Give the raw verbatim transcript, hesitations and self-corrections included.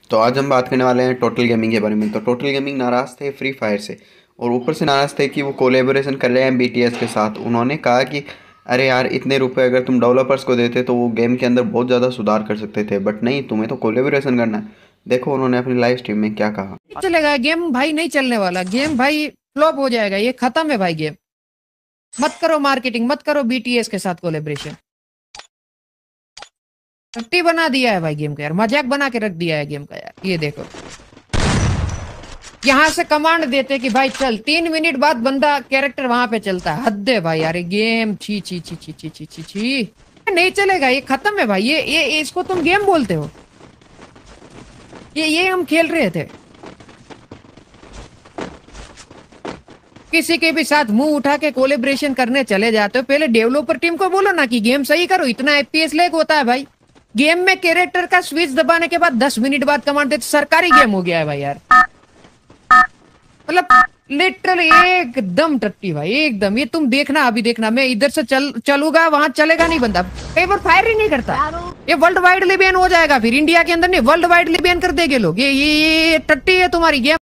तो आज हम बात करने वाले हैं टोटल गेमिंग के बारे में। तो टोटल गेमिंग नाराज़ थे फ्री फायर से, और ऊपर से नाराज़ थे कि वो कोलेबोरेशन कर रहे हैं बीटीएस के साथ। उन्होंने कहा कि अरे यार, इतने रुपए अगर तुम डेवलपर्स को देते तो वो गेम के अंदर बहुत ज़्यादा सुधार कर सकते थे, बट नहीं, तुम्हें तो कोलेबोरेशन करना है। देखो उन्होंने अपनी लाइव स्ट्रीम में क्या कहा। चलेगा गेम भाई, नहीं चलने वाला गेम भाई, फ्लॉप हो जाएगा, ये खत्म है भाई गेम। मत करो मार्केटिंग, मत करो बीटीएस के साथ कोलेब्रेशन। टट्टी बना दिया है भाई गेम का यार, मजाक बना के रख दिया है गेम का यार। ये देखो, यहाँ से कमांड देते कि भाई चल, तीन मिनट बाद बंदा कैरेक्टर वहां पे चलता है। हद है भाई यार, ये गेम छी छी छी छी छी छी छी छी नहीं चलेगा, ये खत्म है भाई। ये ये इसको तुम गेम बोलते हो? ये ये हम खेल रहे थे, किसी के भी साथ मुंह उठा के कोलेब्रेशन करने चले जाते हो। पहले डेवलपर टीम को बोलो ना कि गेम सही करो, इतना एफपीएस लैग होता है भाई गेम में। कैरेक्टर का स्विच दबाने के बाद दस मिनट बाद कमांड देते, सरकारी गेम हो गया है भाई यार। मतलब लिटरल एकदम टट्टी भाई, एकदम। ये तुम देखना, अभी देखना, मैं इधर से चल चलूंगा, वहां चलेगा नहीं बंदा, कई बार फायर ही नहीं करता। ये वर्ल्ड वाइडली बैन हो जाएगा, फिर इंडिया के अंदर नहीं, वर्ल्ड वाइडली बैन कर देंगे लोग। ये ये, ये टट्टी है तुम्हारी गेम।